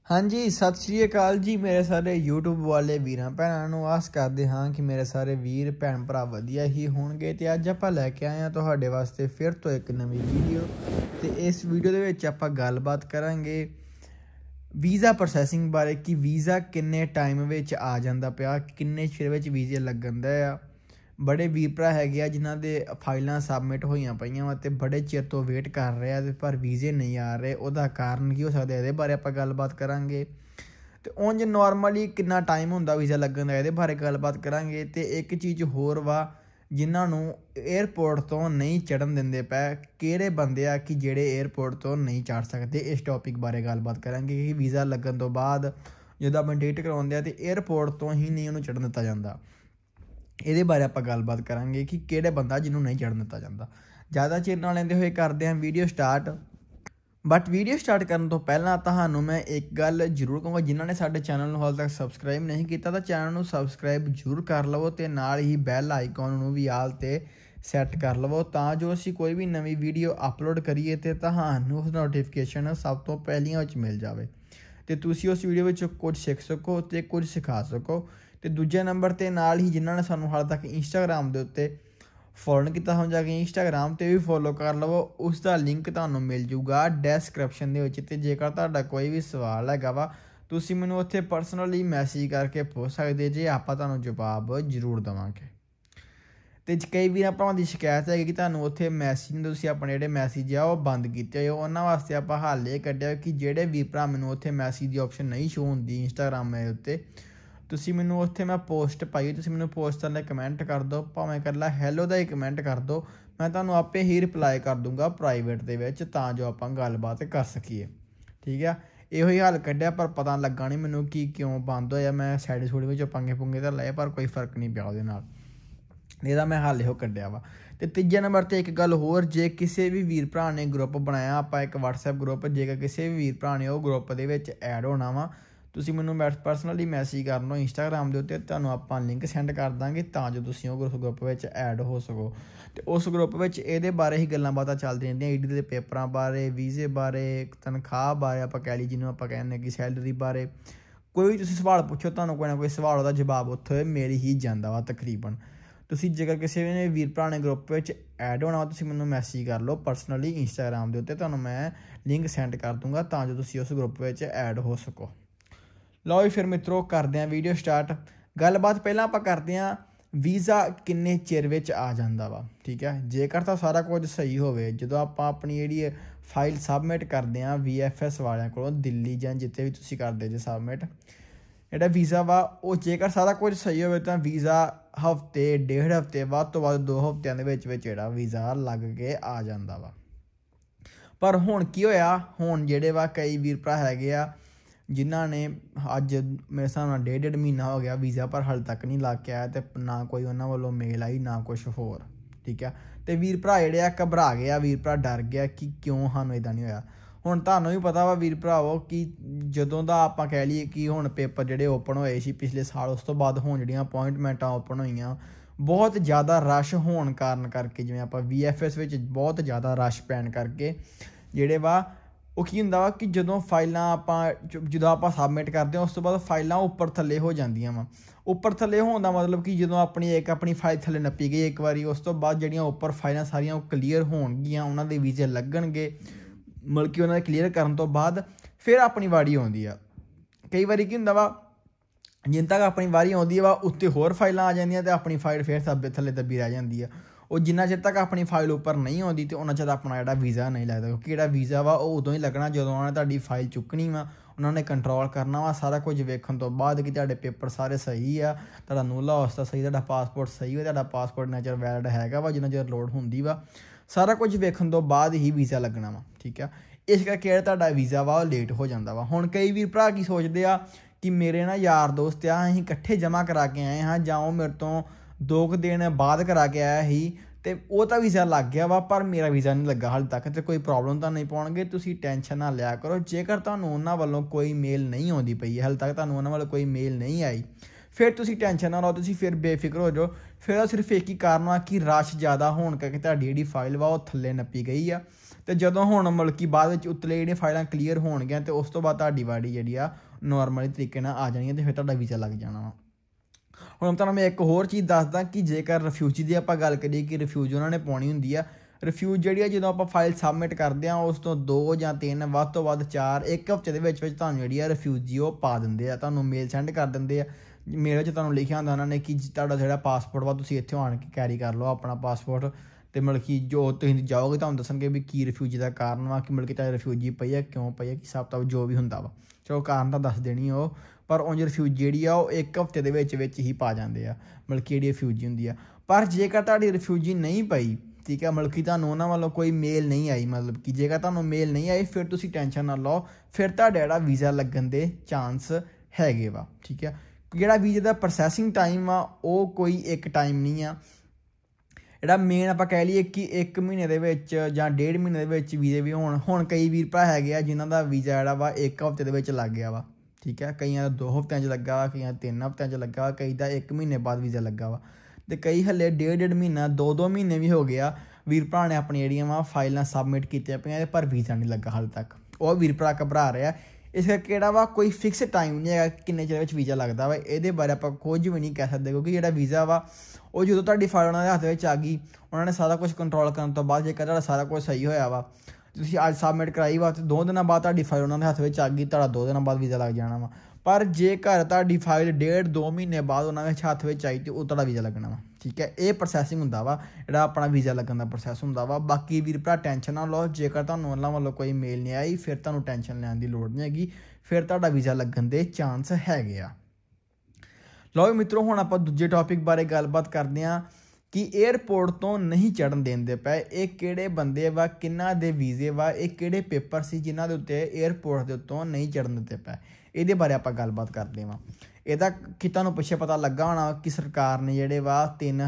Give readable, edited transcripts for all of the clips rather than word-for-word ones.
हाँ जी, सत श्री अकाल जी मेरे सारे यूट्यूब वाले ਵੀਰਾਂ ਭੈਣਾਂ ਨੂੰ। ਆਸ ਕਰਦੇ ਹਾਂ ਕਿ ਮੇਰੇ ਸਾਰੇ ਵੀਰ ਭੈਣ ਭਰਾ ਵਧੀਆ ਹੀ ਹੋਣਗੇ। ਤੇ ਅੱਜ ਆਪਾਂ ਲੈ ਕੇ ਆਏ ਹਾਂ ਤੁਹਾਡੇ ਵਾਸਤੇ ਫਿਰ ਤੋਂ ਇੱਕ ਨਵੀਂ ਵੀਡੀਓ। ਤੇ ਇਸ ਵੀਡੀਓ ਦੇ ਵਿੱਚ ਆਪਾਂ ਗੱਲਬਾਤ ਕਰਾਂਗੇ ਵੀਜ਼ਾ ਪ੍ਰੋਸੈਸਿੰਗ ਬਾਰੇ ਕਿ ਵੀਜ਼ਾ ਕਿੰਨੇ ਟਾਈਮ ਵਿੱਚ ਆ ਜਾਂਦਾ ਪਿਆ, ਕਿੰਨੇ ਚਿਰ ਵਿੱਚ ਵੀਜ਼ੇ ਲੱਗਣ ਦਾ ਆ। बड़े वीर भरा है जिन्हों के फाइलों सबमिट हुई पईयां तो बड़े चिर तो वेट कर रहे हैं पर वीज़े नहीं आ रहे। उसका कारण की हो सकता है, ये बारे आप गलबात करांगे। तो उंज नॉर्मली कितना टाइम होंदा वीज़ा लगन का, ये बारे गलबात करांगे। तो एक चीज़ होर वा जिन्होंने एयरपोर्ट तो नहीं चढ़न देंदे पै, किहड़े बंदे आ कि जिहड़े एयरपोर्ट तो नहीं चढ़ सकते। इस टॉपिक बारे गलबात करांगे कि वीज़ा लगन तो बाद जो अपनी टिकट करवाउंदे आ तो एयरपोर्ट तो ही नहीं उन्होंने चढ़न दिता जाता। ये बारे आप गलबात करांगे कि किहड़े बंदा जिन्होंने नहीं चढ़न दिता जाता। ज़्यादा चिर ना लैंदे होए करते हैं video start. But video start करने तो पहला तुहानूं मैं एक गल जरूर कहूँगा, जिन्होंने साडे चैनल नूं हाल तक सबसक्राइब नहीं किया तो चैनल नूं सबसक्राइब जरूर कर लवो तो नाल ही बैल आइकॉन नूं भी आल ते सैट कर लवो तां जो असीं कोई भी नवीं वीडियो अपलोड करिए तो तुहानूं उस नोटिफिकेशन सब तो पहलियां विच मिल जाए तो तुसीं उस वीडियो विच कुछ सीख सको तो कुछ सिखा सको। तो दूजे नंबर ते नाल ही जिन्होंने सानू हाल तक इंस्टाग्राम के उत्ते फॉलो नहीं किया हो जाके इंस्टाग्राम ते भी फॉलो कर लवो, उसका लिंक तुहानूं मिल जूगा डिस्क्रिप्शन दे विच। ते जेकर तुहाडा कोई भी सवाल हैगा वा तुसीं मैनूं उत्थे परसनली मैसेज करके पूछ सकदे जे, आपां तुहानूं जवाब जरूर देवांगे। तो कई भी भरावां दी शिकायत है कि तुहानूं उत्थे मैसेज तुसीं अपने जिहड़े मैसेज आ ओह बंद कीते हो। उन्हां वास्ते आपां हल इह कड्ढिआ कि जिहड़े भी भरा मैनूं उत्थे मैसेज दी ऑप्शन नहीं शो हुंदी इंस्टाग्राम दे उत्ते, तुसीं मैनूं उत्थे मैं पोस्ट पाई, तुसीं मैनूं पोस्ट थल्ले कमेंट कर दो, भावें कल्ला हैलो दा ही कमेंट कर दो, मैं तुहानूं आपे ही रिप्लाई कर दूँगा प्राइवेट दे विच तां जो आपां गलबात कर सकीए। ठीक है, इहो ही हल कड्ढिआ पर पता लग्गा नहीं मैनूं कि क्यों बंद होया। मैं सैड सूड विच पंगे पुंगे तां लए पर कोई फर्क नहीं पिया उहदे नाल, ਇਹਦਾ मैं हल इहो कड्ढिआ वा। तो तीजे नंबर ते एक गल होर, जे किसी भी वीर भरा ने ग्रुप बनाया आपां एक WhatsApp ग्रुप, जेकर किसी भी वीर भरा ने वो ग्रुप दे विच ऐड होना वा तुसीं मैनूं परसनली मैसेज कर लो इंस्टाग्राम के उत्ते, तुहानूं आपां लिंक सेंड कर दांगे तां जो तुसीं उस ग्रुप विच ऐड हो सको। तो उस ग्रुप विच इहदे बारे ही गल्लां बातां चलदियां रहिंदियां, ईडी दे पेपरां बारे, वीज़े बारे, तनखाह बारे, आपां कह लईए जिन्होंने आपां कहने कि सैलरी बारे। कोई भी तुसीं सवाल पुछो तुहानूं कोई ना कोई सवाल दा जवाब उत्थे मिल ही जांदा वा तकरीबन। तुसीं जेकर किसी ने वीर भरा ने ग्रुप विच ऐड होना वा तुसीं मैनूं मैसेज कर लो परसनली इंस्टाग्राम के उत्ते, तुहानूं मैं लिंक सेंड कर दूँगा तां जो तुसीं उस ग्रुप विच ऐड हो सको। लो जी फिर मित्रों करते हैं वीडियो स्टार्ट। गलबात पहलां आपां करते हैं वीज़ा किन्ने चिर विच आ जांदा वा। ठीक है, जेकर तो सारा कुछ सही होवे, जदों आपां अपनी जिहड़ी फाइल सबमिट करते हैं VFS वालियां कोलों दिल्ली जां जित्थे भी तुसीं करदे जे सबमिट जिहड़ा वीज़ा वा वो जेकर सारा कुछ सही होवे तां वीज़ा हफ्ते डेढ़ हफ्ते वध तो वध 2 हफ्तिਆਂ ਦੇ ਵਿੱਚ जिहड़ा वीज़ा लग के आ जांदा वा। पर हुण की होया, हुण जिहड़े वा कई वीर भरा हैगे आ जिन्हों ने अज मेरे हिसाब नाल 1.5 महीना हो गया वीज़ा पर हाल तक नहीं लग के आया, तो ना कोई उन्होंने वालों मेल आई ना कुछ होर। ठीक है, तो वीर भरा जिहड़े आ घबरा गया, वीर भरा डर गया कि क्यों सानूं इदां नहीं होया। हुण तुहानूं भी पता वा वीर भरावो कि जदों दा आपां कह लईए कि हुण पेपर जिहड़े ओपन होए सी पिछले साल, उस तो बाद हुण जिहड़ियां अपॉइंटमेंटां ओपन होईयां बहुत ज़्यादा रश होण कारण करके, जिवें आपां VFS विच बहुत ज़्यादा रश पैण करके जिहड़े वा वो की हुंदा वा कि जदों फाइलां आपां सबमिट करदे उस तो बाद फाइलां उपर थल्ले हो जांदियां वा। उपर थल्ले होण दा मतलब कि जदों अपनी फाइल थल्ले नप्पी गई एक बारी, उस तो बाद जिहड़ियां उपर फाइलां सारियां क्लीयर होणगियां, उन्हां दे वीज़े लगणगे, मतलब कि उन्हां दे क्लीयर करन तो बाद फिर अपनी वारी आउंदी आ। कई बारी की हुंदा वा जिन्ने तक अपनी वारी आउंदी वा उत्ते होर फाइलां आ जांदियां ते अपनी फाइल फिर थल्ले दब्बी रह जांदी आ। और जिन्ना चिर तक अपनी फाइल उपर नहीं आती तो उन्ना चिर अपना जिहड़ा वीज़ा नहीं लगता, क्योंकि जिहड़ा वीज़ा वा वो उदों ही लगना जदों उन्होंने तुहाडी फाइल चुकनी वा, उन्होंने कंट्रोल करना वा सारा कुछ वेखण तो बाद कि तुहाडे पेपर सारे सही आ, तुहाडा नुल हाउस सही, तुहाडा पासपोर्ट सही हो, तुहाडा पासपोर्ट जिन्ना चिर वैलिड हैगा वा, जिन्ना चिर लोड हुंदी वा, सारा कुछ वेखण तो बाद ही वीज़ा लगना वा। ठीक है, इस करके जिहड़ा तुहाडा वीज़ा वा लेट हो जांदा वा। हुण कई वीर भरा की सोचदे आ कि मेरे ना यार दोस्त आ, असीं इकट्ठे जमा करा के आए हाँ, जां ओह मेरे तो 2 दिन बाद करा के आया ही तो वो तो वीज़ा लग गया वा, पर मेरा वीज़ा नहीं लगा हाल तक। तो कोई प्रॉब्लम तो नहीं पाउणगे, तुसीं टेंशन ना लिया करो। जेकर तुहानूं उन्हां वालों कोई मेल नहीं आउंदी पई हाल तक, तुहानूं उन्हां वालों कोई मेल नहीं आई, फिर तुसीं टेंशन ना लो, तुसीं फिर बेफिक्र हो जाओ। फिर सिर्फ एक ही कारण आ कि रश ज़्यादा होण करके तुहाडी जिहड़ी फाइल वा वो थल्ले नप्पी गई आ ਤੇ ਜਦੋਂ ਹੁਣ ਮਤਲਬ ਕਿ ਬਾਅਦ ਵਿੱਚ ਉਤਲੇ ਜਿਹੜੀਆਂ ਫਾਈਲਾਂ ਕਲੀਅਰ ਹੋਣਗੀਆਂ ਤੇ ਉਸ ਤੋਂ ਬਾਅਦ ਤੁਹਾਡੀ ਵਾਰੀ ਜਿਹੜੀ ਆ ਨੋਰਮਲੀ ਤਰੀਕੇ ਨਾਲ ਆ ਜਾਣੀ ਹੈ ਤੇ ਫਿਰ ਤੁਹਾਡਾ ਵੀਜ਼ਾ ਲੱਗ ਜਾਣਾ ਵਾ। ਹੁਣ ਤੁਹਾਨੂੰ ਮੈਂ ਇੱਕ ਹੋਰ ਚੀਜ਼ ਦੱਸਦਾ ਕਿ ਜੇਕਰ ਰਿਫਿਊਜੀ ਦੀ ਆਪਾਂ ਗੱਲ ਕਰੀਏ ਕਿ ਰਿਫਿਊਜ ਉਹਨਾਂ ਨੇ ਪਾਉਣੀ ਹੁੰਦੀ ਆ। ਰਿਫਿਊਜ ਜਿਹੜੀ ਆ ਜਦੋਂ ਆਪਾਂ ਫਾਈਲ ਸਬਮਿਟ ਕਰਦੇ ਹਾਂ ਉਸ ਤੋਂ 2 ਜਾਂ 3 ਵੱਧ ਤੋਂ ਵੱਧ 4 ਇੱਕ ਹਫ਼ਤੇ ਦੇ ਵਿੱਚ ਤੁਹਾਨੂੰ ਜਿਹੜੀ ਆ ਰਿਫਿਊਜੀ ਉਹ ਪਾ ਦਿੰਦੇ ਆ, ਤੁਹਾਨੂੰ ਮੇਲ ਸੈਂਡ ਕਰ ਦਿੰਦੇ ਆ। ਮੇਲ 'ਚ ਤੁਹਾਨੂੰ ਲਿਖਿਆ ਹੁੰਦਾ ਉਹਨਾਂ ਨੇ ਕਿ ਤੁਹਾਡਾ ਜਿਹੜਾ ਪਾਸਪੋਰਟ ਵਾ ਤੁਸੀਂ ਇੱਥੇ ਆਣ ਕੇ ਕੈਰੀ ਕਰ ਲਓ ਆਪਣਾ ਪਾਸਪੋਰਟ, ਅਤੇ ਮਤਲਬ ਕਿ ਜੋ ਤੁਸੀਂ ਜਾਓਗੇ ਤੁਹਾਨੂੰ ਦੱਸਣਗੇ ਵੀ ਕੀ ਰਿਫਿਊਜੀ ਦਾ ਕਾਰਨ ਵਾ, ਕਿ ਮਤਲਬ ਕਿ ਤੁਹਾਡੀ ਰਿਫਿਊਜੀ ਪਈ ਆ, ਕਿਉਂ ਪਈ ਆ, ਕਿ ਹਿਸਾਬ ਕਿਤਾਬ ਜੋ ਵੀ ਹੁੰਦਾ ਵਾ। ਚਲੋ ਕਾਰਨ ਤਾਂ ਦੱਸ ਦੇਣੀ ਉਹ, ਪਰ ਉਂਝ ਰਿਫਿਊਜੀ ਜਿਹੜੀ ਆ ਉਹ ਇੱਕ ਹਫ਼ਤੇ ਦੇ ਵਿੱਚ ਹੀ ਪਾ ਜਾਂਦੇ ਆ, ਮਤਲਬ ਕਿ ਜਿਹੜੀ ਰਿਫਿਊਜੀ ਹੁੰਦੀ ਆ। ਪਰ ਜੇਕਰ ਤੁਹਾਡੀ ਰਿਫਿਊਜੀ ਨਹੀਂ ਪਈ, ਠੀਕ ਹੈ, ਮਤਲਬ ਕਿ ਤੁਹਾਨੂੰ ਉਹਨਾਂ ਵੱਲੋਂ ਕੋਈ ਮੇਲ ਨਹੀਂ ਆਈ, ਮਤਲਬ ਕਿ ਜੇਕਰ ਤੁਹਾਨੂੰ ਮੇਲ ਨਹੀਂ ਆਈ ਫਿਰ ਤੁਸੀਂ ਟੈਨਸ਼ਨ ਨਾ ਲਓ, ਫਿਰ ਤੁਹਾਡਾ ਜਿਹੜਾ ਵੀਜ਼ਾ ਲੱਗਣ ਦੇ ਚਾਂਸ ਹੈਗੇ ਵਾ, ਠੀਕ ਹੈ। ਜਿਹੜਾ ਵੀਜ਼ੇ ਦਾ ਪ੍ਰੋਸੈਸਿੰਗ ਟਾਈਮ ਆ ਉਹ ਕੋਈ ਇੱਕ ਟਾਈਮ ਨਹੀਂ ਆ, ਜਿਹੜਾ ਮੇਨ ਆਪਾਂ ਕਹਿ ਲਈਏ ਕਿ 1 ਮਹੀਨੇ ਦੇ ਵਿੱਚ ਜਾਂ 1.5 ਮਹੀਨੇ ਦੇ ਵਿੱਚ ਵੀਜ਼ੇ ਵੀ ਹੁਣ ਕਈ ਵੀਰ ਭਰਾ ਹੈਗੇ ਆ ਜਿਨ੍ਹਾਂ ਦਾ ਵੀਜ਼ਾ ਜਿਹੜਾ ਵਾ 1 ਹਫ਼ਤੇ ਦੇ ਵਿੱਚ ਲੱਗ ਗਿਆ ਵਾ, ਠੀਕ ਹੈ। ਕਈਆਂ ਦਾ 2 ਹਫ਼ਤਿਆਂ 'ਚ ਲੱਗਾ ਵਾ, ਕਈਆਂ 3 ਹਫ਼ਤਿਆਂ 'ਚ ਲੱਗਾ ਵਾ, ਕਈ ਦਾ 1 ਮਹੀਨੇ ਬਾਅਦ ਵੀਜ਼ਾ ਲੱਗਾ ਵਾ, ਅਤੇ ਕਈ ਹਲੇ 1.5 ਮਹੀਨਾ 2 ਮਹੀਨੇ ਵੀ ਹੋ ਗਿਆ ਵੀਰ ਭਰਾ ਨੇ ਆਪਣੀ ਜਿਹੜੀਆਂ ਵਾ ਫਾਈਲਾਂ ਸਬਮਿਟ ਕੀਤੀਆਂ ਪਈਆਂ ਪਰ ਵੀਜ਼ਾ ਨਹੀਂ ਲੱਗਾ ਹਾਲੇ ਤੱਕ। ਉਹ ਵੀਰ ਭਰਾ ਘਬਰਾ ਰਿਹਾ, ਇਸ ਕਰਕੇ ਜਿਹੜਾ ਵਾ ਕੋਈ ਫਿਕਸ ਟਾਈਮ ਨਹੀਂ ਹੈਗਾ ਕਿੰਨੇ ਚਿਰ ਵਿੱਚ ਵੀਜ਼ਾ ਲੱਗਦਾ ਵਾ। ਇਹਦੇ ਬਾਰੇ ਆਪਾਂ ਕੁਝ ਵੀ ਨਹੀਂ ਕਹਿ ਸਕਦੇ ਕਿਉਂਕਿ ਜਿਹੜਾ ਵੀਜ਼ਾ ਵਾ ਉਹ ਜਦੋਂ ਤੁਹਾਡੀ ਫਾਈਲ ਉਹਨਾਂ ਦੇ ਹੱਥ ਵਿੱਚ ਆ ਗਈ, ਉਹਨਾਂ ਨੇ ਸਾਰਾ ਕੁਝ ਕੰਟਰੋਲ ਕਰਨ ਤੋਂ ਬਾਅਦ ਜੇਕਰ ਤੁਹਾਡਾ ਸਾਰਾ ਕੁਝ ਸਹੀ ਹੋਇਆ ਵਾ, ਤੁਸੀਂ ਅੱਜ ਸਬਮਿਟ ਕਰਾਈ ਵਾ ਅਤੇ 2 ਦਿਨਾਂ ਬਾਅਦ ਤੁਹਾਡੀ ਫਾਈਲ ਉਹਨਾਂ ਦੇ ਹੱਥ ਵਿੱਚ ਆ ਗਈ, ਤੁਹਾਡਾ 2 ਦਿਨਾਂ ਬਾਅਦ ਵੀਜ਼ਾ ਲੱਗ ਜਾਣਾ ਵਾ। ਪਰ ਜੇਕਰ ਤੁਹਾਡੀ ਫਾਈਲ 1.5-2 ਮਹੀਨੇ ਬਾਅਦ ਉਹਨਾਂ ਵਿੱਚ ਹੱਥ ਵਿੱਚ ਆਈ ਅਤੇ ਉਹ ਤੁਹਾਡਾ ਵੀਜ਼ਾ ਲੱਗਣਾ ਵਾ, ਠੀਕ ਹੈ। ਇਹ ਪ੍ਰੋਸੈਸਿੰਗ ਹੁੰਦਾ ਵਾ ਜਿਹੜਾ ਆਪਣਾ ਵੀਜ਼ਾ ਲੱਗਣ ਦਾ ਪ੍ਰੋਸੈਸ ਹੁੰਦਾ ਵਾ। ਬਾਕੀ ਵੀਰ ਭਰਾ ਟੈਨਸ਼ਨ ਨਾ ਲਓ, ਜੇਕਰ ਤੁਹਾਨੂੰ ਉਹਨਾਂ ਵੱਲੋਂ ਕੋਈ ਮੇਲ ਨਹੀਂ ਆਈ ਫਿਰ ਤੁਹਾਨੂੰ ਟੈਨਸ਼ਨ ਲੈਣ ਦੀ ਲੋੜ ਨਹੀਂ ਹੈਗੀ, ਫਿਰ ਤੁਹਾਡਾ ਵੀਜ਼ਾ ਲੱਗਣ ਦੇ ਚਾਂਸ ਹੈਗੇ ਆ। ਲਓ ਮਿੱਤਰੋ, ਹੁਣ ਆਪਾਂ ਦੂਜੇ ਟੌਪਿਕ ਬਾਰੇ ਗੱਲਬਾਤ ਕਰਦੇ ਹਾਂ ਕਿ ਏਅਰਪੋਰਟ ਤੋਂ ਨਹੀਂ ਚੜ੍ਹਨ ਦਿੰਦੇ ਪਏ। ਇਹ ਕਿਹੜੇ ਬੰਦੇ ਵਾ, ਕਿਹਨਾਂ ਦੇ ਵੀਜ਼ੇ ਵਾ, ਇਹ ਕਿਹੜੇ ਪੇਪਰ ਸੀ ਜਿਨ੍ਹਾਂ ਦੇ ਉੱਤੇ ਏਅਰਪੋਰਟ ਦੇ ਉੱਤੋਂ ਨਹੀਂ ਚੜ੍ਹਨ ਦਿੱਤੇ ਪਏ, ਇਹਦੇ ਬਾਰੇ ਆਪਾਂ ਗੱਲਬਾਤ ਕਰਦੇ ਹਾਂ। ਇਹਦਾ ਕਿ ਤੁਹਾਨੂੰ ਪਿੱਛੇ ਪਤਾ ਲੱਗਾ ਹੋਣਾ ਕਿ ਸਰਕਾਰ ਨੇ ਜਿਹੜੇ ਵਾ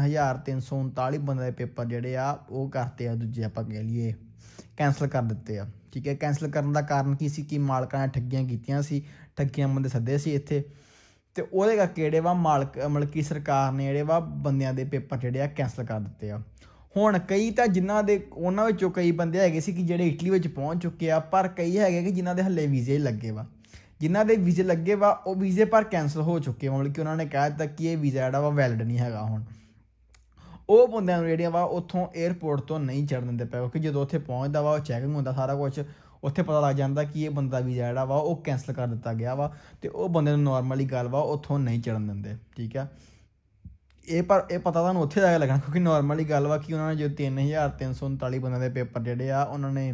3339 ਬੰਦੇ ਦੇ ਪੇਪਰ ਜਿਹੜੇ ਆ ਉਹ ਕਰਤੇ ਆ, ਦੂਜੇ ਆਪਾਂ ਕਹਿ ਲਈਏ ਕੈਂਸਲ ਕਰ ਦਿੱਤੇ ਆ, ਠੀਕ ਹੈ। ਕੈਂਸਲ ਕਰਨ ਦਾ ਕਾਰਨ ਕੀ ਸੀ ਕਿ ਮਾਲਕਾਂ ਨੇ ਠੱਗੀਆਂ ਕੀਤੀਆਂ ਸੀ, ਠੱਗੀਆਂ ਬੰਦੇ ਸੱਦੇ ਸੀ ਇੱਥੇ, ਅਤੇ ਉਹਦੇ ਕਰਕੇ ਜਿਹੜੇ ਵਾ ਮਤਲਬ ਕਿ ਸਰਕਾਰ ਨੇ ਜਿਹੜੇ ਵਾ ਬੰਦਿਆਂ ਦੇ ਪੇਪਰ ਜਿਹੜੇ ਆ ਕੈਂਸਲ ਕਰ ਦਿੱਤੇ ਆ। ਹੁਣ ਕਈ ਤਾਂ ਜਿਨ੍ਹਾਂ ਦੇ ਉਹਨਾਂ ਵਿੱਚੋਂ ਕਈ ਬੰਦੇ ਹੈਗੇ ਸੀ ਕਿ ਜਿਹੜੇ ਇਟਲੀ ਵਿੱਚ ਪਹੁੰਚ ਚੁੱਕੇ ਆ, ਪਰ ਕਈ ਹੈਗੇ ਕਿ ਜਿਨ੍ਹਾਂ ਦੇ ਹੱਲੇ ਵੀਜ਼ੇ ਲੱਗੇ ਵਾ, ਜਿਨ੍ਹਾਂ ਦੇ ਵੀਜ਼ੇ ਲੱਗੇ ਵਾ ਉਹ ਵੀਜ਼ੇ ਪਰ ਕੈਂਸਲ ਹੋ ਚੁੱਕੇ, ਮਤਲਬ ਕਿ ਉਹਨਾਂ ਨੇ ਕਹਿ ਦਿੱਤਾ ਕਿ ਇਹ ਵੀਜ਼ਾ ਜਿਹੜਾ ਵਾ ਵੈਲਿਡ ਨਹੀਂ ਹੈਗਾ। ਹੁਣ ਉਹ ਬੰਦਿਆਂ ਨੂੰ ਜਿਹੜੀਆਂ ਵਾ ਉੱਥੋਂ ਏਅਰਪੋਰਟ ਤੋਂ ਨਹੀਂ ਚੜ੍ਹਨ ਦਿੰਦੇ ਪਏ, ਕਿਉਂਕਿ ਜਦੋਂ ਉੱਥੇ ਪਹੁੰਚਦਾ ਵਾ ਉਹ ਚੈਕਿੰਗ ਹੁੰਦਾ ਸਾਰਾ ਕੁਛ, ਉੱਥੇ ਪਤਾ ਲੱਗ ਜਾਂਦਾ ਕਿ ਇਹ ਬੰਦਾ ਵੀਜ਼ਾ ਜਿਹੜਾ ਵਾ ਉਹ ਕੈਂਸਲ ਕਰ ਦਿੱਤਾ ਗਿਆ ਵਾ, ਅਤੇ ਉਹ ਬੰਦੇ ਨੂੰ ਨੋਰਮਲੀ ਗੱਲ ਵਾ ਉੱਥੋਂ ਨਹੀਂ ਚੜ੍ਹਨ ਦਿੰਦੇ, ਠੀਕ ਆ। ਇਹ ਪਤਾ ਤੁਹਾਨੂੰ ਉੱਥੇ ਜਾ ਕੇ ਲੱਗਣਾ, ਕਿਉਂਕਿ ਨੋਰਮਲੀ ਗੱਲ ਵਾ ਕਿ ਉਹਨਾਂ ਨੇ ਜੋ 3339 ਬੰਦਿਆਂ ਦੇ ਪੇਪਰ ਜਿਹੜੇ ਆ ਉਹਨਾਂ ਨੇ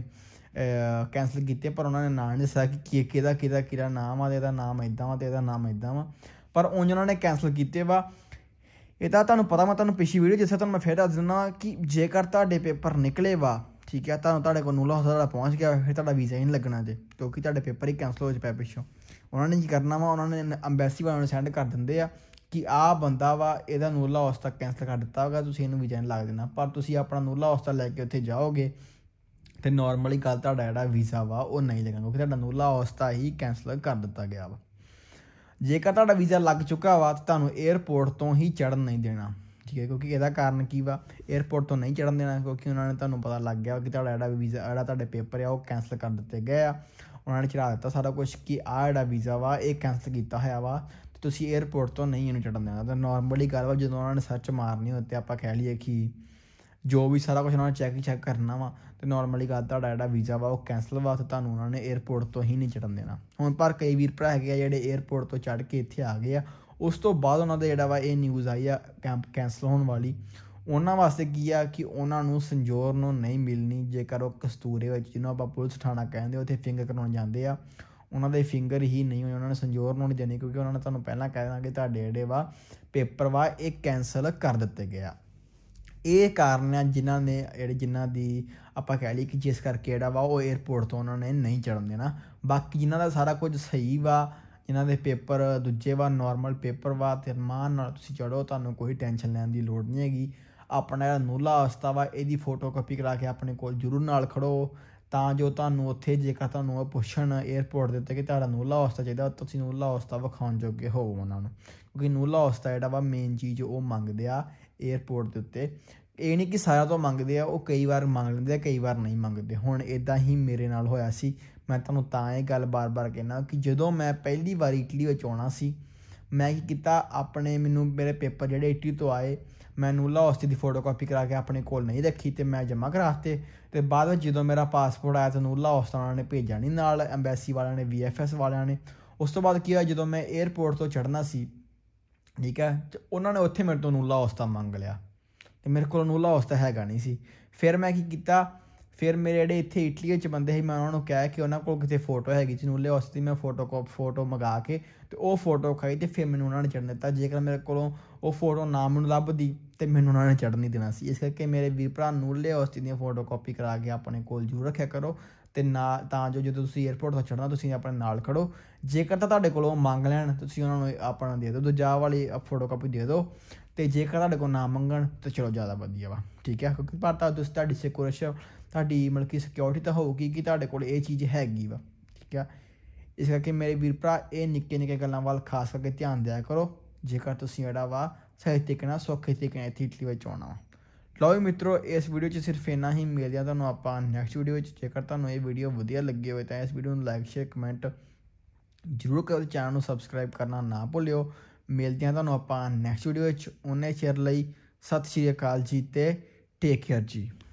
ਕੈਂਸਲ ਕੀਤੇ, ਪਰ ਉਹਨਾਂ ਨੇ ਨਾਂ ਨਹੀਂ ਦੱਸਿਆ ਕਿ ਕਿਹਦਾ ਨਾਮ ਆ, ਅਤੇ ਇਹਦਾ ਨਾਮ ਇੱਦਾਂ ਵਾ ਅਤੇ ਇਹਦਾ ਨਾਮ ਇੱਦਾਂ ਵਾ, ਪਰ ਉਂਝ ਉਹਨਾਂ ਨੇ ਕੈਂਸਲ ਕੀਤੇ ਵਾ। ਇਹ ਤਾਂ ਤੁਹਾਨੂੰ ਪਤਾ, ਮੈਂ ਤੁਹਾਨੂੰ ਪਿਛਲੀ ਵੀਡੀਓ ਜਿਸ ਤਰ੍ਹਾਂ ਤੁਹਾਨੂੰ ਮੈਂ ਫਿਰ ਦੱਸ ਦਿੰਦਾ ਕਿ ਜੇਕਰ ਤੁਹਾਡੇ ਪੇਪਰ ਨਿਕਲੇ ਵਾ, ਠੀਕ ਹੈ, ਤੁਹਾਡੇ ਕੋਲ ਨੂਲਾ ਹੌਸਲਾ ਤੁਹਾਡਾ ਪਹੁੰਚ ਗਿਆ, ਫਿਰ ਤੁਹਾਡਾ ਵੀਜ਼ਾ ਹੀ ਨਹੀਂ ਲੱਗਣਾ ਜੇ, ਕਿਉਂਕਿ ਤੁਹਾਡੇ ਪੇਪਰ ਹੀ ਕੈਂਸਲ ਹੋ ਪਏ ਪਿੱਛੋਂ। ਉਹਨਾਂ ਨੇ ਕੀ ਕਰਨਾ ਵਾ, ਉਹਨਾਂ ਨੇ ਅੰਬੈਸੀ ਵਾਲਿਆਂ ਨੂੰ ਸੈਂਡ ਕਰ ਦਿੰਦੇ ਆ ਕਿ ਆਹ ਬੰਦਾ ਵਾ, ਇਹਦਾ ਨੂਲਾ ਹੌਸਲਾ ਕੈਂਸਲ ਕਰ ਦਿੱਤਾ ਹੋਗਾ, ਤੁਸੀਂ ਇਹਨੂੰ ਵੀਜ਼ਾ ਨਹੀਂ ਲੱਗ ਦੇਣਾ। ਪਰ ਤੁਸੀਂ ਆਪਣਾ ਨੂਲਾ ਹੌਸਲਾ ਲੈ ਕੇ ਉੱਥੇ ਜਾਓਗੇ ਅਤੇ ਨੋਰਮਲੀ ਗੱਲ ਤੁਹਾਡਾ ਜਿਹੜਾ ਵੀਜ਼ਾ ਵਾ ਉਹ ਨਹੀਂ ਲੱਗਣਾ, ਕਿਉਂਕਿ ਤੁਹਾਡਾ ਨੂਲਾ ਹੌਸਲਾ ਹੀ ਕੈਂਸਲ ਕਰ ਦਿੱਤਾ ਗਿਆ ਵਾ। ਜੇਕਰ ਤੁਹਾਡਾ ਵੀਜ਼ਾ ਲੱਗ ਚੁੱਕਾ ਵਾ ਤਾਂ ਤੁਹਾਨੂੰ ਏਅਰਪੋਰਟ ਤੋਂ ਹੀ ਚੜ੍ਹਨ ਨਹੀਂ ਦੇਣਾ, ਠੀਕ ਹੈ, ਕਿਉਂਕਿ ਇਹਦਾ ਕਾਰਨ ਕੀ ਵਾ, ਏਅਰਪੋਰਟ ਤੋਂ ਨਹੀਂ ਚੜ੍ਹਨ ਦੇਣਾ ਕਿਉਂਕਿ ਉਹਨਾਂ ਨੇ ਤੁਹਾਨੂੰ ਪਤਾ ਲੱਗ ਗਿਆ ਕਿ ਤੁਹਾਡਾ ਜਿਹੜਾ ਵੀਜ਼ਾ ਜਿਹੜਾ ਤੁਹਾਡੇ ਪੇਪਰ ਆ ਉਹ ਕੈਂਸਲ ਕਰ ਦਿੱਤੇ ਗਏ ਆ। ਉਹਨਾਂ ਨੇ ਚੜਾ ਦਿੱਤਾ ਸਾਰਾ ਕੁਛ ਕਿ ਆਹ ਜਿਹੜਾ ਵੀਜ਼ਾ ਵਾ ਇਹ ਕੈਂਸਲ ਕੀਤਾ ਹੋਇਆ ਵਾ, ਅਤੇ ਤੁਸੀਂ ਏਅਰਪੋਰਟ ਤੋਂ ਨਹੀਂ ਇਹਨੂੰ ਚੜ੍ਹਨ ਦੇਣਾ। ਤਾਂ ਨੋਰਮਲੀ ਗੱਲ ਵਾ ਜਦੋਂ ਉਹਨਾਂ ਨੇ ਸਰਚ ਮਾਰਨੀ ਹੋਏ ਅਤੇ ਆਪਾਂ ਕਹਿ ਲਈਏ ਕਿ ਜੋ ਵੀ ਸਾਰਾ ਕੁਛ ਉਹਨਾਂ ਨੇ ਚੈੱਕ ਕਰਨਾ ਵਾ, ਅਤੇ ਨੋਰਮਲੀ ਗੱਲ ਤੁਹਾਡਾ ਜਿਹੜਾ ਵੀਜ਼ਾ ਵਾ ਉਹ ਕੈਂਸਲ ਵਾ, ਅਤੇ ਤੁਹਾਨੂੰ ਉਹਨਾਂ ਨੇ ਏਅਰਪੋਰਟ ਤੋਂ ਹੀ ਨਹੀਂ ਚੜ੍ਹਨ ਦੇਣਾ। ਹੁਣ ਪਰ ਕਈ ਵੀਰ ਭਰਾ ਹੈਗੇ ਆ ਜਿਹੜੇ ਏਅਰਪੋਰਟ ਤੋਂ ਚੜ੍ਹ ਕੇ ਇੱਥੇ ਆ ਗਏ ਆ, ਉਸ ਤੋਂ ਬਾਅਦ ਉਹਨਾਂ ਦਾ ਜਿਹੜਾ ਵਾ ਇਹ ਨਿਊਜ਼ ਆਈ ਆ ਕੈਂਸਲ ਹੋਣ ਵਾਲੀ, ਉਹਨਾਂ ਵਾਸਤੇ ਕੀ ਆ ਕਿ ਉਹਨਾਂ ਨੂੰ ਸੰਜੋਰ ਨੂੰ ਨਹੀਂ ਮਿਲਣੀ ਜੇਕਰ ਉਹ ਕਸਤੂਰੇ ਵਿੱਚ, ਜਿਹਨੂੰ ਆਪਾਂ ਪੁਲਿਸ ਥਾਣਾ ਕਹਿੰਦੇ, ਉੱਥੇ ਫਿੰਗਰ ਕਰਾਉਣ ਜਾਂਦੇ ਆ, ਉਹਨਾਂ ਦੇ ਫਿੰਗਰ ਹੀ ਨਹੀਂ ਹੋਏ, ਉਹਨਾਂ ਨੇ ਸੰਜੋਰ ਨੂੰ ਨਹੀਂ ਦੇਣੀ, ਕਿਉਂਕਿ ਉਹਨਾਂ ਨੇ ਤੁਹਾਨੂੰ ਪਹਿਲਾਂ ਕਹਿ ਦੇਣਾ ਕਿ ਤੁਹਾਡੇ ਜਿਹੜੇ ਵਾ ਪੇਪਰ ਵਾ ਇਹ ਕੈਂਸਲ ਕਰ ਦਿੱਤੇ ਗਏ ਆ। ਇਹ ਕਾਰਨ ਆ ਜਿਨ੍ਹਾਂ ਦੀ ਆਪਾਂ ਕਹਿ ਲਈਏ ਕਿ ਜਿਸ ਕਰਕੇ ਜਿਹੜਾ ਵਾ ਉਹ ਏਅਰਪੋਰਟ ਤੋਂ ਉਹਨਾਂ ਨੇ ਨਹੀਂ ਚੜ੍ਹਨ ਦੇਣਾ। ਬਾਕੀ ਜਿਨ੍ਹਾਂ ਦਾ ਸਾਰਾ ਕੁਝ ਸਹੀ ਵਾ, ਜਿਨ੍ਹਾਂ ਦੇ ਪੇਪਰ ਦੂਜੇ ਵਾ ਨੋਰਮਲ ਪੇਪਰ ਵਾ, ਅਤੇ ਅਰਮਾਨ ਨਾਲ ਤੁਸੀਂ ਚੜ੍ਹੋ, ਤੁਹਾਨੂੰ ਕੋਈ ਟੈਨਸ਼ਨ ਲੈਣ ਦੀ ਲੋੜ ਨਹੀਂ ਹੈਗੀ। ਆਪਣਾ ਜਿਹੜਾ ਨੂਲਾ ਹੌਸਲਾ ਵਾ ਇਹਦੀ ਫੋਟੋ ਕਾਪੀ ਕਰਾ ਕੇ ਆਪਣੇ ਕੋਲ ਜ਼ਰੂਰ ਨਾਲ ਖੜੋ, ਤਾਂ ਜੋ ਤੁਹਾਨੂੰ ਉੱਥੇ ਜੇਕਰ ਤੁਹਾਨੂੰ ਉਹ ਪੁੱਛਣ ਏਅਰਪੋਰਟ ਦੇ ਉੱਤੇ ਕਿ ਤੁਹਾਡਾ ਨੂਲਾ ਹੌਸਲਾ ਚਾਹੀਦਾ, ਤੁਸੀਂ ਨੂਲਾ ਹੌਸਲਾ ਵਿਖਾਉਣ ਜੋਗੇ ਹੋਵੋ ਉਹਨਾਂ ਨੂੰ, ਕਿਉਂਕਿ ਨੂਲਾ ਹੌਸਲਾ ਜਿਹੜਾ ਵਾ ਮੇਨ ਚੀਜ਼ ਉਹ ਮੰਗਦੇ ਆ ਏਅਰਪੋਰਟ ਦੇ ਉੱਤੇ। ਇਹ ਨਹੀਂ ਕਿ ਸਾਰਿਆਂ ਤੋਂ ਮੰਗਦੇ ਆ, ਉਹ ਕਈ ਵਾਰ ਮੰਗ ਲੈਂਦੇ ਆ, ਕਈ ਵਾਰ ਨਹੀਂ ਮੰਗਦੇ। ਹੁਣ ਇੱਦਾਂ ਹੀ ਮੇਰੇ ਨਾਲ ਹੋਇਆ ਸੀ। ਮੈਂ ਤੁਹਾਨੂੰ ਤਾਂ ਇਹ ਗੱਲ ਬਾਰ-ਬਾਰ ਕਹਿਣਾ ਕਿ ਜਦੋਂ ਮੈਂ ਪਹਿਲੀ ਵਾਰ ਇਟਲੀ ਵਿੱਚ ਆਉਣਾ ਸੀ, ਮੈਂ ਕੀ ਕੀਤਾ, ਮੈਨੂੰ ਮੇਰੇ ਪੇਪਰ ਜਿਹੜੇ ਇਟਲੀ ਤੋਂ ਆਏ, ਮੈਂ ਨੂਲਾ ਹੋਸਤੀ ਦੀ ਫੋਟੋਕਾਪੀ ਕਰਾ ਕੇ ਆਪਣੇ ਕੋਲ ਨਹੀਂ ਰੱਖੀ ਅਤੇ ਮੈਂ ਜਮ੍ਹਾਂ ਕਰਾ ਦਿੱਤੇ। ਅਤੇ ਬਾਅਦ ਵਿੱਚ ਜਦੋਂ ਮੇਰਾ ਪਾਸਪੋਰਟ ਆਇਆ ਤਾਂ ਨੂਲਾ ਹੋਸਤਾ ਉਹਨਾਂ ਨੇ ਭੇਜਿਆ ਨਹੀਂ ਨਾਲ, ਐਂਬੈਸੀ ਵਾਲਿਆਂ ਨੇ, VFS ਵਾਲਿਆਂ ਨੇ। ਉਸ ਤੋਂ ਬਾਅਦ ਕੀ ਹੋਇਆ, ਜਦੋਂ ਮੈਂ ਏਅਰਪੋਰਟ ਤੋਂ ਚੜ੍ਹਨਾ ਸੀ, ਠੀਕ ਹੈ, ਅਤੇ ਉਹਨਾਂ ਨੇ ਉੱਥੇ ਮੇਰੇ ਤੋਂ ਨੂਲਾ ਹੋਸਤਾ ਮੰਗ ਲਿਆ ਅਤੇ ਮੇਰੇ ਕੋਲ ਨੂਲਾ ਹੋਸਤਾ ਹੈਗਾ ਨਹੀਂ ਸੀ। ਫਿਰ ਮੈਂ ਕੀ ਕੀਤਾ, ਫਿਰ ਮੇਰੇ ਜਿਹੜੇ ਇੱਥੇ ਇਟਲੀ ਵਿੱਚ ਬੰਦੇ ਸੀ, ਮੈਂ ਉਹਨਾਂ ਨੂੰ ਕਿਹਾ ਕਿ ਉਹਨਾਂ ਕੋਲ ਕਿਤੇ ਫੋਟੋ ਹੈਗੀ ਸੀ ਨੂਲੇ ਹੋਸਤੇ ਦੀ, ਮੈਂ ਫੋਟੋ ਮੰਗਾ ਕੇ ਅਤੇ ਉਹ ਫੋਟੋ ਖਾਈ ਅਤੇ ਫਿਰ ਮੈਨੂੰ ਉਹਨਾਂ ਨੇ ਚੜ੍ਹਨ ਦਿੱਤਾ। ਜੇਕਰ ਮੇਰੇ ਕੋਲੋਂ ਉਹ ਫੋਟੋ ਨਾ ਮੈਨੂੰ ਲੱਭਦੀ ਅਤੇ ਮੈਨੂੰ ਉਹਨਾਂ ਨੇ ਚੜ੍ਹਨ ਨਹੀਂ ਦੇਣਾ ਸੀ। ਇਸ ਕਰਕੇ ਮੇਰੇ ਵੀਰ ਭਰਾ ਨੂਲੇ ਹੋਸਤੇ ਦੀਆਂ ਫੋਟੋਕਾਪੀ ਕਰਾ ਕੇ ਆਪਣੇ ਕੋਲ ਜ਼ਰੂਰ ਰੱਖਿਆ ਕਰੋ, ਅਤੇ ਨਾ ਤਾਂ ਜੋ ਜਦੋਂ ਤੁਸੀਂ ਏਅਰਪੋਰਟ ਤੋਂ ਚੜ੍ਹਨਾ ਤੁਸੀਂ ਆਪਣੇ ਨਾਲ ਖੜੋ। ਜੇਕਰ ਤਾਂ ਤੁਹਾਡੇ ਕੋਲੋਂ ਮੰਗ ਲੈਣ ਤੁਸੀਂ ਉਹਨਾਂ ਨੂੰ ਆਪਣਾ ਦੇ ਦਿਓ, ਦੂਜਾ ਵਾਲੀ ਫੋਟੋਕਾਪੀ ਦੇ ਦਿਓ, ਅਤੇ ਜੇਕਰ ਤੁਹਾਡੇ ਕੋਲ ਨਾ ਮੰਗਣ ਤਾਂ ਚਲੋ ਜ਼ਿਆਦਾ ਵਧੀਆ ਵਾ, ਠੀਕ ਹੈ। ਕਿਉਂਕਿ ਪਰ ਤੁਹਾਡੀ ਸਿਕਿਉਰੇਸ਼ਨ, ਤੁਹਾਡੀ ਮਤਲਬ ਕਿ ਸਿਕਿਉਰਿਟੀ ਤਾਂ ਹੋਊਗੀ ਕਿ ਤੁਹਾਡੇ ਕੋਲ ਇਹ ਚੀਜ਼ ਹੈਗੀ ਵਾ, ਠੀਕ ਆ। ਇਸ ਕਰਕੇ ਮੇਰੇ ਵੀਰ ਭਰਾ ਇਹ ਨਿੱਕੇ ਗੱਲਾਂ ਵੱਲ ਖਾਸ ਕਰਕੇ ਧਿਆਨ ਦਿਆ ਕਰੋ, ਜੇਕਰ ਤੁਸੀਂ ਜਿਹੜਾ ਵਾ ਸਹੀ ਤਰੀਕੇ ਨਾਲ, ਸੌਖੇ ਤਰੀਕੇ ਨਾਲ ਇੱਥੇ ਇਟਲੀ ਵਿੱਚ ਆਉਣਾ ਵਾ। ਲਓ ਵੀ ਮਿੱਤਰੋ, ਇਸ ਵੀਡੀਓ 'ਚ ਸਿਰਫ ਇੰਨਾ ਹੀ। ਮਿਲਦੇ ਹਾਂ ਤੁਹਾਨੂੰ ਆਪਾਂ ਨੈਕਸਟ ਵੀਡੀਓ ਵਿੱਚ। ਜੇਕਰ ਤੁਹਾਨੂੰ ਇਹ ਵੀਡੀਓ ਵਧੀਆ ਲੱਗੀ ਹੋਵੇ ਤਾਂ ਇਸ ਵੀਡੀਓ ਨੂੰ ਲਾਈਕ, ਸ਼ੇਅਰ, ਕਮੈਂਟ ਜ਼ਰੂਰ ਕਰੋ, ਚੈਨਲ ਨੂੰ ਸਬਸਕ੍ਰਾਈਬ ਕਰਨਾ ਨਾ ਭੁੱਲਿਓ। ਮਿਲਦੇ ਹਾਂ ਤੁਹਾਨੂੰ ਆਪਾਂ ਨੈਕਸਟ ਵੀਡੀਓ ਵਿੱਚ। ਉਹਨੇ ਚਿਰ ਲਈ ਸਤਿ ਸ਼੍ਰੀ ਅਕਾਲ ਜੀ ਅਤੇ ਟੇਕ ਕੇਅਰ ਜੀ।